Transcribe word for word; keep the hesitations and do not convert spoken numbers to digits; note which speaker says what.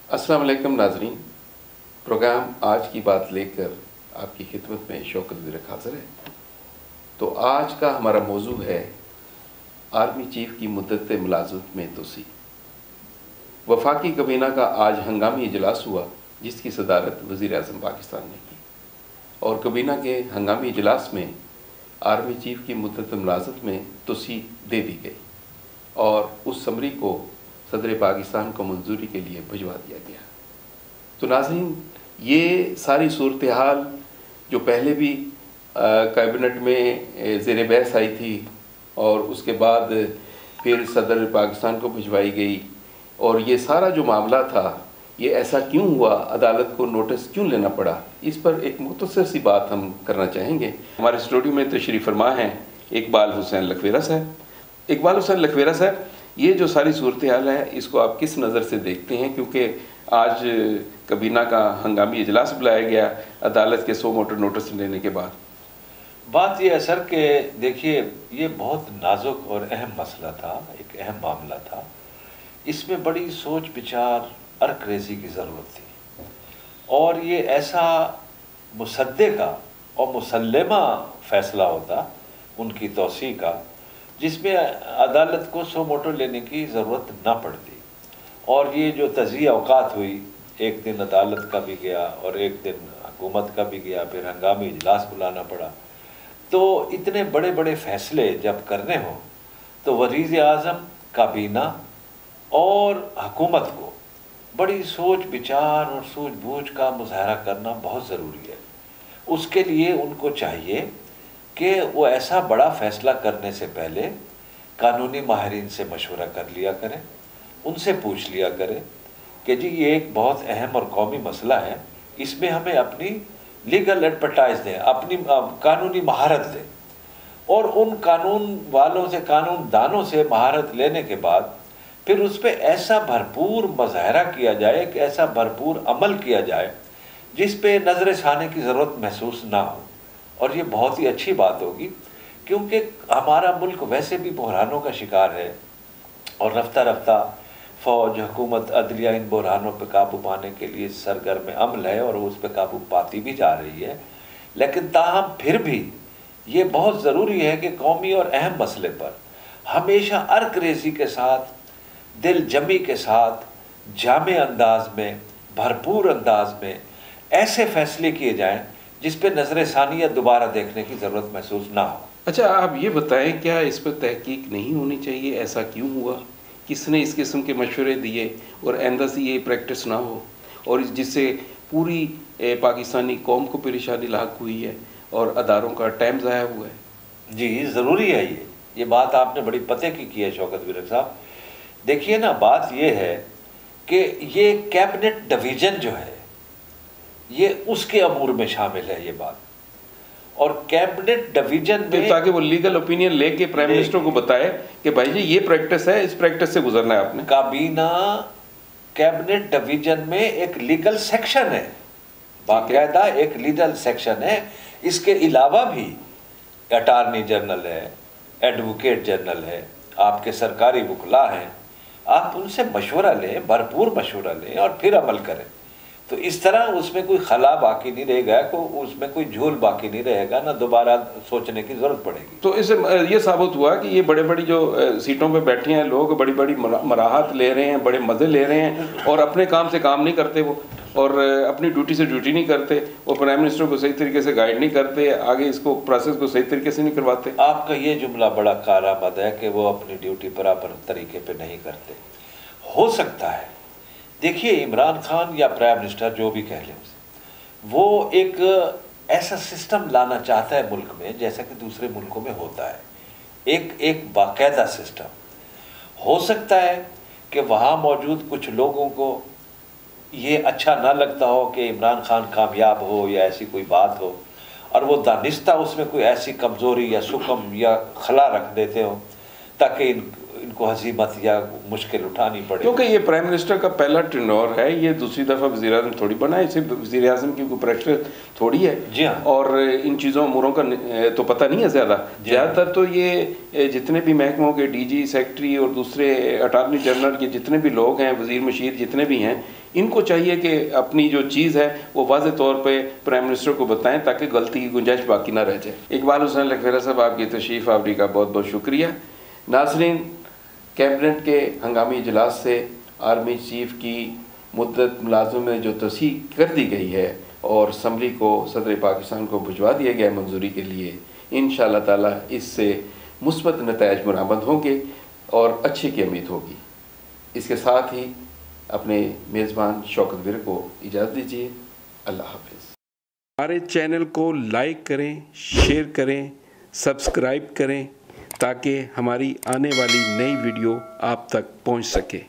Speaker 1: अस्सलाम वालेकुम नाज़रीन, प्रोग्राम आज की बात लेकर आपकी खिदमत में शौकत ज़रक हाज़िर है। तो आज का हमारा मौजू है आर्मी चीफ की मुद्दत मुलाज़मत में तोसी। वफाकी कबीना का आज हंगामी इजलास हुआ जिसकी सदारत वज़ीर आज़म पाकिस्तान ने की, और कबीना के हंगामी इजलास में आर्मी चीफ की मुद्दत मुलाज़मत में तोसी दे दी गई और उस समरी को सदर पाकिस्तान को मंजूरी के लिए भिजवा दिया गया। तो नाज़रीन, ये सारी सूरत हाल जो पहले भी कैबिनेट में ज़ेर बहस आई थी और उसके बाद फिर सदर पाकिस्तान को भिजवाई गई, और ये सारा जो मामला था ये ऐसा क्यों हुआ, अदालत को नोटिस क्यों लेना पड़ा, इस पर एक मुख्तसर सी बात हम करना चाहेंगे। हमारे स्टूडियो में तशरीफ़ फरमा हैं इकबाल हुसैन लखवेरा साहब। इकबाल हुसैन लखवेरा साहब, ये जो सारी सूरत हाल है इसको आप किस नज़र से देखते हैं, क्योंकि आज कबीना का हंगामी इजलास बुलाया गया अदालत के सो मोटर नोटिस लेने के बाद?
Speaker 2: बात ये है सर कि देखिए, ये बहुत नाजुक और अहम मसला था, एक अहम मामला था। इसमें बड़ी सोच विचार अर्क-रेज़ी की ज़रूरत थी, और ये ऐसा मुसद्दे का और मुसल्लमा फ़ैसला होता उनकी तौसीक़ का जिसमें अदालत को सो मोटो लेने की ज़रूरत ना पड़ती। और ये जो तज़ीह औक़ात हुई, एक दिन अदालत का भी गया और एक दिन हुकूमत का भी गया, फिर हंगामी इजलास बुलाना पड़ा। तो इतने बड़े बड़े फ़ैसले जब करने हों तो वज़ीर आज़म, काबीना और हुकूमत को बड़ी सोच विचार और सूझबूझ का मुज़ाहरा करना बहुत ज़रूरी है। उसके लिए उनको चाहिए कि वो ऐसा बड़ा फ़ैसला करने से पहले कानूनी माहिरीन से मशवरा कर लिया करें, उनसे पूछ लिया करें कि जी ये एक बहुत अहम और कौमी मसला है, इसमें हमें अपनी लीगल एडवर्टाइज दें, अपनी कानूनी महारत दें, और उन कानून वालों से, कानून दानों से महारत लेने के बाद फिर उस पर ऐसा भरपूर मुज़ाहरा किया जाए कि ऐसा भरपूर अमल किया जाए जिस पे नज़र षाने की ज़रूरत महसूस ना हो। और ये बहुत ही अच्छी बात होगी, क्योंकि हमारा मुल्क वैसे भी बहरानों का शिकार है, और रफ्ता रफ्ता फ़ौज, हुकूमत, अदलिया इन बहरानों पर काबू पाने के लिए सरगर्म अमल है और उस पर काबू पाती भी जा रही है। लेकिन ताहम फिर भी ये बहुत ज़रूरी है कि कौमी और अहम मसले पर हमेशा अर्क-रेज़ी के साथ, दिल जमी के साथ, जामे अंदाज में, भरपूर अंदाज में ऐसे फ़ैसले किए जाएँ जिस पे नज़र सानिया दोबारा देखने की ज़रूरत महसूस ना हो।
Speaker 1: अच्छा, आप ये बताएं, क्या इस पर तहकीक नहीं होनी चाहिए? ऐसा क्यों हुआ? किसने इस किस्म के मशवरे दिए और आइंदा से ये प्रैक्टिस ना हो, और जिससे पूरी पाकिस्तानी कौम को परेशानी लाक हुई है और अदारों का टाइम ज़ाया हुआ है?
Speaker 2: जी, ज़रूरी है ये ये बात आपने बड़ी पते की की है शौकत ज़रक साहब। देखिए ना, बात ये है कि ये कैबिनेट डिवीज़न जो है ये उसके अमूर में शामिल है ये बात, और कैबिनेट डिवीज़न में
Speaker 1: ताकि वो लीगल ओपिनियन लेके प्राइम मिनिस्टर को बताए कि भाई जी ये प्रैक्टिस है, इस प्रैक्टिस से गुजरना है आपने।
Speaker 2: काबीना कैबिनेट डिवीज़न में एक लीगल सेक्शन है, बाकायदा एक लीगल सेक्शन है। इसके अलावा भी अटार्नी जनरल है, एडवोकेट जनरल है, आपके सरकारी वकला हैं, आप उनसे मशवरा लें, भरपूर मशवरा लें और फिर अमल करें। तो इस तरह उसमें कोई खला बाकी नहीं रहेगा, को उसमें कोई झोल बाकी नहीं रहेगा, ना दोबारा सोचने की ज़रूरत पड़ेगी।
Speaker 1: तो इससे ये साबित हुआ कि ये बड़े बड़ी जो सीटों पे बैठे हैं लोग बड़ी बड़ी मराहत ले रहे हैं, बड़े मज़े ले रहे हैं, और अपने काम से काम नहीं करते वो, और अपनी ड्यूटी से ड्यूटी नहीं करते, और प्राइम मिनिस्टर को सही तरीके से गाइड नहीं करते, आगे इसको प्रोसेस को सही तरीके से नहीं करवाते।
Speaker 2: आपका ये जुमला बड़ा कारामद है कि वो अपनी ड्यूटी बराबर तरीके पर नहीं करते। हो सकता है, देखिए, इमरान खान या प्राइम मिनिस्टर जो भी कह लें, वो एक ऐसा सिस्टम लाना चाहता है मुल्क में जैसा कि दूसरे मुल्कों में होता है, एक एक बाकायदा सिस्टम। हो सकता है कि वहाँ मौजूद कुछ लोगों को ये अच्छा ना लगता हो कि इमरान खान कामयाब हो या ऐसी कोई बात हो, और वो दानिस्ता उसमें कोई ऐसी कमज़ोरी या सुकम या खला रख देते हो ताकि इन, इनको کو ہزیمت یا مشکل اٹھانی پڑے.
Speaker 1: کیونکہ یہ پرائم منسٹر کا پہلا ٹرینور ہے, یہ دوسری دفعہ وزیر اعظم تھوڑی بنا ہے, صرف وزیر اعظم کی کوئی پریکٹس تھوڑی ہے.
Speaker 2: جی ہاں.
Speaker 1: اور ان چیزوں اموروں کا تو پتہ نہیں ہے زیادہ. زیادہ تر تو یہ جتنے بھی محکموں کے ڈی جی, سیکٹری اور دوسرے اٹارنی جنرل کے جتنے بھی لوگ ہیں, وزیر مشیر جتنے بھی ہیں, ان کو چاہیے کہ اپنی جو چیز ہے وہ واضح طور پہ پرائم منسٹر کو بتائیں تاکہ غلطی کی گنجائش باقی نہ رہ جائے. اقبال حسین لکھویرا صاحب, آپ کی تشریف آوری کا بہت بہت شکریہ. ناظرین, کیبنٹ کے ہنگامی اجلاس سے آرمی چیف کی مدت ملازمت میں جو توسیع کر دی گئی ہے اور اسمبلی کو, صدر پاکستان کو بھجوا دیا گیا منظوری کے لیے, انشاءاللہ تعالی اس سے مثبت نتائج برآمد ہوں گے اور اچھے کی امید ہوگی. اس کے ساتھ ہی اپنے میزبان شوکت ور کو اجازت دیجیے. اللہ حافظ. ہمارے چینل کو لائک کریں, شیئر کریں, سبسکرائب کریں تاکہ ہماری آنے والی نئی ویڈیو آپ تک پہنچ سکے.